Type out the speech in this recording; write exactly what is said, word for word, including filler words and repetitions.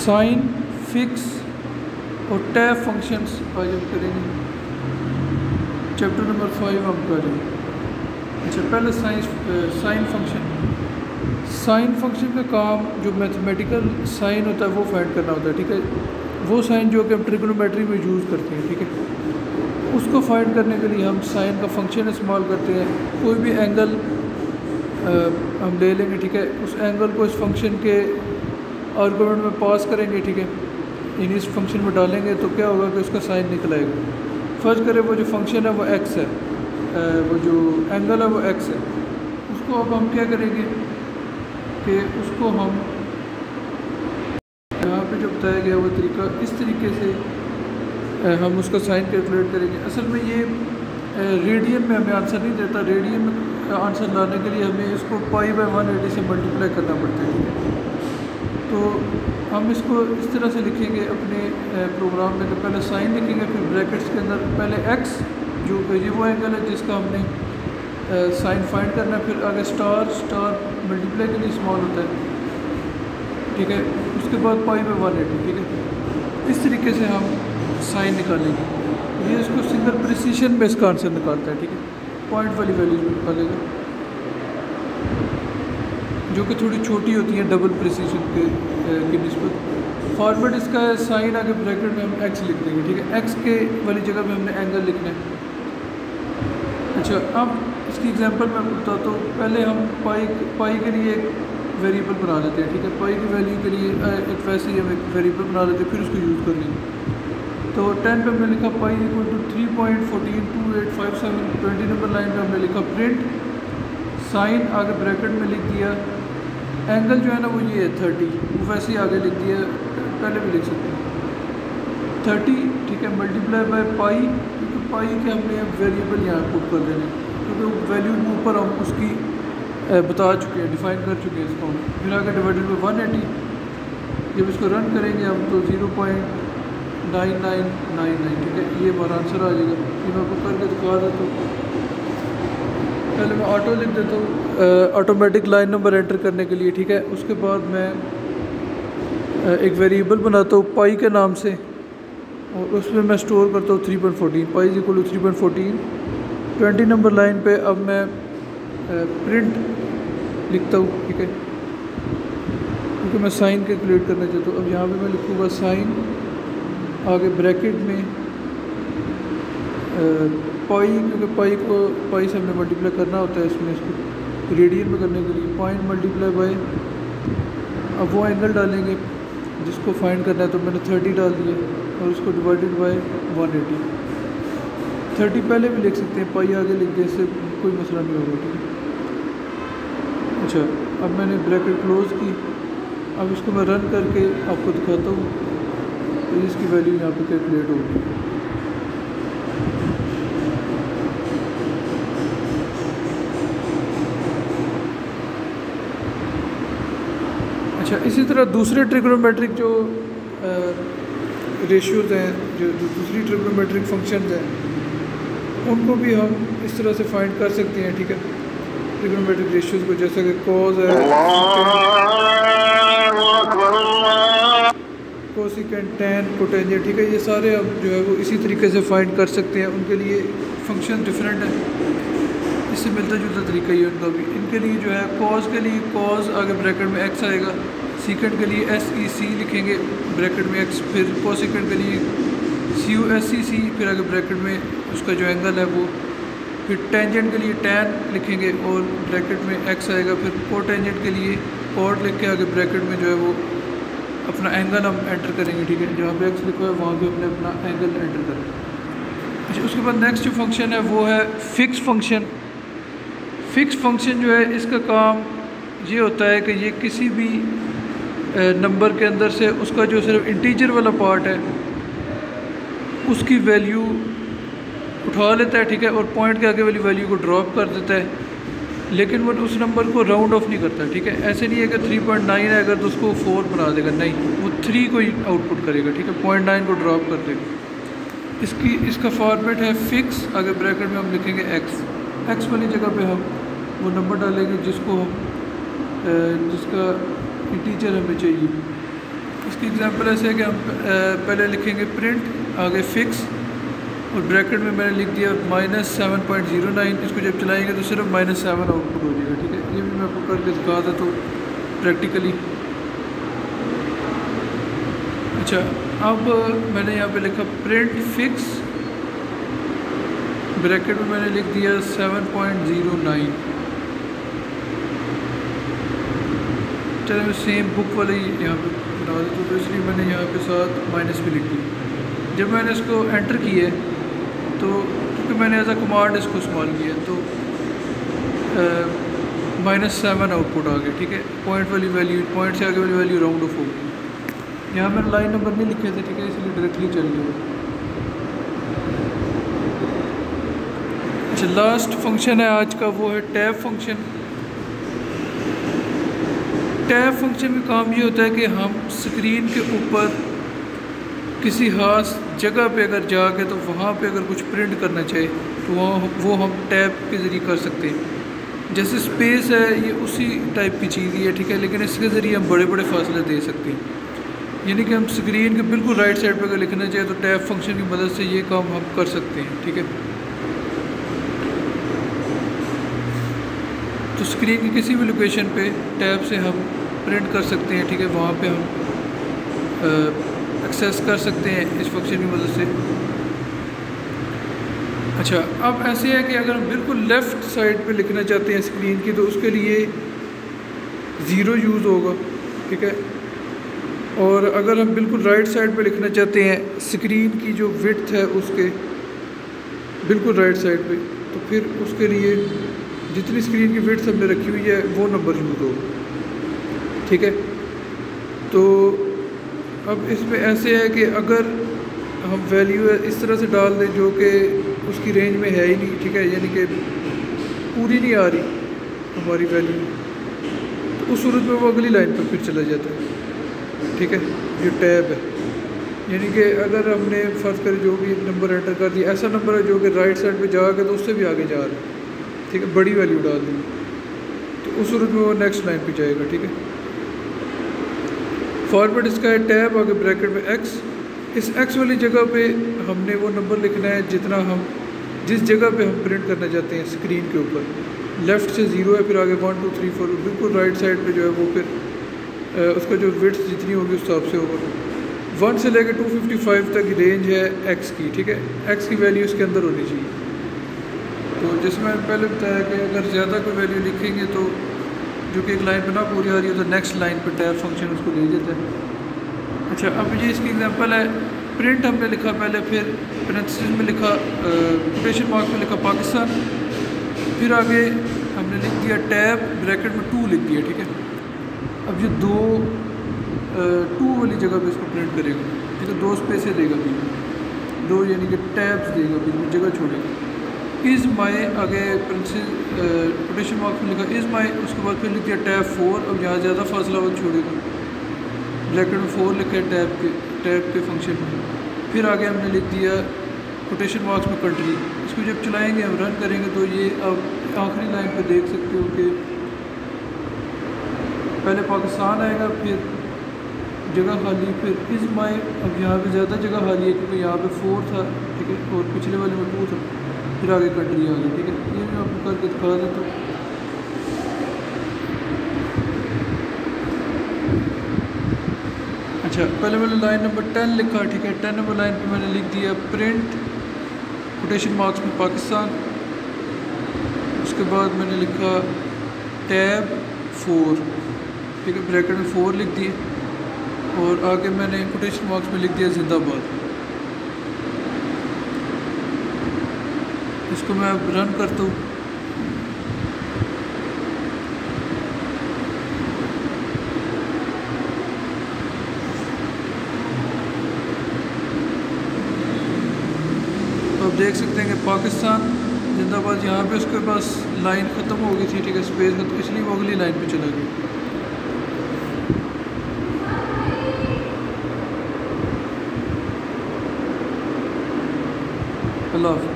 Sign, फिक्स और tab functions आज हम करेंगे। चैप्टर नंबर फाइव हम करेंगे। अच्छा, पहले science sine function. Sine function का काम जो मैथमेटिकल साइन होता है वो फाइंड करना होता है, ठीक है। वो साइन जो कि हम ट्रिग्नोमेट्री में यूज़ करते हैं, ठीक है। उसको फाइंड करने के लिए हम साइन का फंक्शन इस्तेमाल करते हैं। कोई भी एंगल आ, हम ले लेंगे, ठीक है। उस एंगल को इस फंक्शन के आर्गुमेंट में पास करेंगे, ठीक है। यानी इस फंक्शन में डालेंगे तो क्या होगा कि उसका साइन निकल आएगा। फर्ज करें वो जो फंक्शन है वो एक्स है, आ, वो जो एंगल है वो एक्स है। उसको अब हम क्या करेंगे कि उसको हम यहाँ पे जो बताया गया वो तरीका, इस तरीके से आ, हम उसका साइन कैलकुलेट करेंगे। असल में ये रेडियन में हमें आंसर नहीं देता। रेडियन में आंसर लाने के लिए हमें इसको पाई बाई वन एटी से मल्टीप्लाई करना पड़ता है, ठीक है। तो हम इसको इस तरह से लिखेंगे अपने प्रोग्राम में, तो पहले साइन लिखेंगे, फिर ब्रैकेट्स के अंदर पहले एक्स जो ये वो एंगल है जिसका हमने साइन फाइंड करना है, फिर आगे स्टार स्टार मल्टीप्लाई के लिए इस्तेमाल होता है, ठीक है। उसके बाद पाई बाई वन एटी, ठीक है। इस तरीके से हम साइन निकालेंगे। ये इसको सिंगल प्रिसीशन में इसका आंसर निकालता है, ठीक है। पॉइंट वाली वैल्यूज में निकालेगा जो कि थोड़ी छोटी होती है डबल प्रिसीशन के की निस्बत। फॉर्मेट इसका है साइन, आगे ब्रैकेट में हम एक्स लिख देंगे, ठीक है। एक्स के वाली जगह में हमने एंगल लिखना है। अच्छा, अब इसकी एग्जांपल मैं बताता हूँ। पहले हम पाई पाई के लिए एक वेरिएबल बना लेते हैं, ठीक है। पाई की वैल्यू के लिए एक वैसे ही हम एक वेरिएबल बना लेते हैं, फिर उसको यूज़ कर लेंगे। तो टेन पे हमने लिखा pi equal to three point fourteen two eight five seven. Twenty number line पे हमने लिखा प्रिंट साइन, आगे ब्रैकेट में लिख दिया एंगल जो है ना वो ये है थर्टी, वो वैसे ही आगे लिख दिया, पहले भी लिख सकते हैं थर्टी, ठीक है। मल्टीप्लाई बाय पाई, क्योंकि पाई के हमने वेरिएबल यहाँ पुट कर देने, क्योंकि वैल्यू के ऊपर हम उसकी बता चुके हैं, डिफाइन कर चुके हैं इसको। फिर आगे डिवाइडेड बाई वन एटी। जब इसको रन करेंगे हम तो zero point nine nine nine nine, ठीक है। ये हमारा आंसर आ जाएगा। ये मैं आपको करके दिखा देता हूँ। पहले मैं ऑटो लिख देता हूँ, ऑटोमेटिक लाइन नंबर एंटर करने के लिए, ठीक है। उसके बाद मैं एक वेरिएबल बनाता हूँ पाई के नाम से, और उसमें मैं स्टोर करता हूँ three point fourteen. Pi is equal to three point fourteen. Twenty number line पे अब मैं प्रिंट लिखता हूँ, ठीक है, क्योंकि मैं साइन कैलकुलेट करना चाहता हूँ। अब यहाँ पे मैं लिखूँगा साइन, आगे ब्रैकेट में पाई, क्योंकि पाई को पाई से हमने मल्टीप्लाई करना होता है इसमें, इसको रेडियन में करने के लिए पॉइंट मल्टीप्लाई बाय, अब वो एंगल डालेंगे जिसको फाइंड करना है, तो मैंने थर्टी डाल दिया और उसको divided by one eighty. Thirty पहले भी लिख सकते हैं, पाई आगे लिख दे, इससे कोई मसला नहीं होगा, ठीक है। अच्छा, अब मैंने ब्रैकेट क्लोज की। अब इसको मैं रन करके आपको दिखाता हूँ, तो इसकी वैल्यू यहाँ पे कैलकुलेट होगी। अच्छा, इसी तरह दूसरे ट्रिग्नोमेट्रिक जो रेशियोज़ हैं, जो जो दूसरी ट्रिग्नोमेट्रिक फंक्शंस हैं, उनको भी हम इस तरह से फाइंड कर सकते हैं, ठीक है। ट्रिग्नोमेट्रिक रेशियोज़ को, जैसे कि कॉस है, कोसिकेंट, टैन, कोटेंजेंट, ठीक है। ये सारे अब जो है वो इसी तरीके से फाइंड कर सकते हैं। उनके लिए फंक्शन डिफरेंट है, इससे मिलता जुलता तरीका ही है उनका भी। इनके लिए जो है कॉस के लिए कॉस आगे ब्रैकेट में एक्स आएगा, सीकेंट के लिए एस ई सी लिखेंगे ब्रैकेट में एक्स, फिर कोसिकेंट के लिए सी यू एस सी सी, फिर आगे ब्रैकेट में उसका जो एंगल है वो, फिर टेंजेंट के लिए टैन लिखेंगे और ब्रैकेट में एक्स आएगा, फिर कोटेंजेंट के लिए कॉट लिख के आगे ब्रैकेट में जो है वो अपना एंगल हम एंटर करेंगे, ठीक है। जहाँ पे एक्स लिखा है वहाँ पे हमने अपना एंगल एंटर करेंगे। अच्छा, उसके बाद नेक्स्ट जो फंक्शन है वो है फिक्स फंक्शन। फिक्स फंक्शन जो है इसका काम ये होता है कि ये किसी भी नंबर के अंदर से उसका जो सिर्फ इंटीजर वाला पार्ट है उसकी वैल्यू उठा लेता है, ठीक है, और पॉइंट के आगे वाली वैल्यू को ड्रॉप कर देता है, लेकिन वो उस नंबर को राउंड ऑफ नहीं करता, ठीक है। ऐसे नहीं है कि थ्री पॉइंट नाइन है अगर तो उसको फोर बना देगा, नहीं, वो थ्री को ही आउटपुट करेगा, ठीक है, पॉइंट नाइन को ड्रॉप कर देगा। इसकी इसका फॉर्मेट है फिक्स, आगे ब्रैकेट में हम लिखेंगे एक्स। एक्स वाली जगह पे हम वो नंबर डालेंगे जिसको हम जिसका इंटीजर हमें चाहिए। इसकी एग्जांपल ऐसे है कि हम पहले लिखेंगे प्रिंट, आगे फिक्स, और ब्रैकेट में मैंने लिख दिया minus seven point zero nine. इसको जब चलाएंगे तो सिर्फ माइनस सेवन आउटपुट हो जाएगा, ठीक है। ये भी मैं आपको करके दिखा था तो प्रैक्टिकली। अच्छा, अब मैंने यहाँ पे लिखा प्रिंट फिक्स, ब्रैकेट में मैंने लिख दिया सेवन पॉइंट ज़ीरो नाइन। चलो मैं सेम बुक वाले ही यहाँ पे बना देता हूँ, तो इसलिए मैंने यहाँ पे साथ माइनस भी लिख दी। जब मैंने इसको एंटर किया तो क्योंकि मैंने एज अ कमांड इसको इस्तेमाल किया तो माइनस सेवन आउटपुट आ गया, ठीक है। पॉइंट वाली वैल्यू, पॉइंट से आगे वाली वैल्यू राउंड ऑफ हो गई। यहाँ मैंने लाइन नंबर नहीं लिखे थे, ठीक है, इसलिए डायरेक्टली चल गया। अच्छा, लास्ट फंक्शन है आज का, वो है टैब फंक्शन। टैब फंक्शन का काम ये होता है कि हम स्क्रीन के ऊपर किसी खास जगह पे अगर जाके तो वहाँ पे अगर कुछ प्रिंट करना चाहे तो वहाँ वो हम टैब के ज़रिए कर सकते हैं। जैसे स्पेस है, ये उसी टाइप की चीज़ ही है, ठीक है, लेकिन इसके ज़रिए हम बड़े बड़े फासले दे सकते हैं। यानी कि हम स्क्रीन के बिल्कुल राइट साइड पे अगर लिखना चाहे तो टैब फंक्शन की मदद से ये काम हम कर सकते हैं, ठीक है। तो स्क्रीन की किसी भी लोकेशन पे टैब से हम प्रिंट कर सकते हैं, ठीक है, वहाँ पे हम एक्सेस कर सकते हैं इस फंक्शन की मदद से। अच्छा, अब ऐसे है कि अगर हम बिल्कुल लेफ़्ट साइड पे लिखना चाहते हैं स्क्रीन की तो उसके लिए ज़ीरो यूज़ होगा, ठीक है। और अगर हम बिल्कुल राइट साइड पे लिखना चाहते हैं स्क्रीन की जो विड्थ है उसके बिल्कुल राइट साइड पे, तो फिर उसके लिए जितनी स्क्रीन की विड्थ हमने रखी हुई है वो नंबर यूज़ होगा, ठीक है। तो अब इसमें ऐसे है कि अगर हम वैल्यू इस तरह से डाल दें जो कि उसकी रेंज में है ही नहीं, ठीक है, यानी कि पूरी नहीं आ रही हमारी वैल्यू, तो उस सूरत में वो अगली लाइन पर फिर चला जाता है, ठीक है। जो टैब है, यानी कि अगर हमने फ़र्ज़ कर जो भी नंबर एंटर कर दिया, ऐसा नंबर है जो कि राइट साइड पे जाके तो उससे भी आगे जा रहा है, ठीक है, बड़ी वैल्यू डाल दी तो उस सूरत में वो नेक्स्ट लाइन पे जाएगा, ठीक है। फॉर्मेट इसका है टैब, आगे ब्रैकेट में एक्स। इस एक्स वाली जगह पे हमने वो नंबर लिखना है जितना हम जिस जगह पे हम प्रिंट करना चाहते हैं स्क्रीन के ऊपर। लेफ़्ट से ज़ीरो है, फिर आगे वन टू थ्री फोर, बिल्कुल राइट साइड पे जो है वो फिर आ, उसका जो विड्थ जितनी होगी उस हिसाब से होगा। वन से लेकर टू फिफ्टी फाइव तक रेंज है एक्स की, ठीक है। एक्स की वैल्यू इसके अंदर होनी चाहिए। तो जैसे मैंने पहले बताया कि अगर ज़्यादा कोई वैल्यू लिखेंगे तो जो कि एक लाइन पे ना पूरी आ रही है तो नेक्स्ट लाइन पे टैब फंक्शन उसको ले जाता है। अच्छा, अब ये इसकी एग्जांपल है, प्रिंट हमने लिखा पहले, फिर पेरेंथेसिस में लिखा, कोटेशन मार्क में लिखा पाकिस्तान, फिर आगे हमने लिख दिया टैब, ब्रैकेट में टू लिख दिया, ठीक है। अब ये दो टू वाली जगह पे इसको प्रिंट करेगा, ठीक है, दो स्पेसे देगा भी, दो यानी कि टैब्स देगा भी, जगह छोड़ेगा। इज़ माई, आगे कोटेशन मार्क में लिखा इज़ माई, उसके बाद फिर लिख दिया टैब फोर। अब यहाँ ज़्यादा फासला वो छोड़ेगा, ब्रैकेट में फोर लिखा है टैब के टैब के फंक्शन में। फिर आगे हमने लिख दिया कोटेशन मार्क्स में कंट्री। इसको जब चलाएंगे हम रन करेंगे तो ये अब आखिरी लाइन पे देख सकते हो कि पहले पाकिस्तान आएगा, फिर जगह खाली, फिर इज़ माई। अब यहाँ पे ज़्यादा जगह खाली है क्योंकि यहाँ पे फोर था, ठीक है, और पिछले वाले में टू था, फिर आगे कंट्री आ गई, ठीक है। ये मैं आपको करके दिखा देता हूँ। अच्छा, पहले मैंने लाइन नंबर टेन लिखा, ठीक है। टेन नंबर लाइन पे मैंने लिख दिया प्रिंट, कोटेशन मार्क्स में पाकिस्तान। उसके बाद मैंने लिखा टैब फोर, ठीक है, ब्रैकेट में फोर लिख दिए, और आगे मैंने कोटेशन मार्क्स में लिख दिया जिंदाबाद। इसको मैं अब रन करता हूँ। तो आप देख सकते हैं कि पाकिस्तान जिंदाबाद, यहाँ पे उसके पास लाइन ख़त्म हो गई थी, ठीक है, स्पेस खत्म, इसलिए वो अगली लाइन पे चला गया। अल्लाह हाफ़िज़।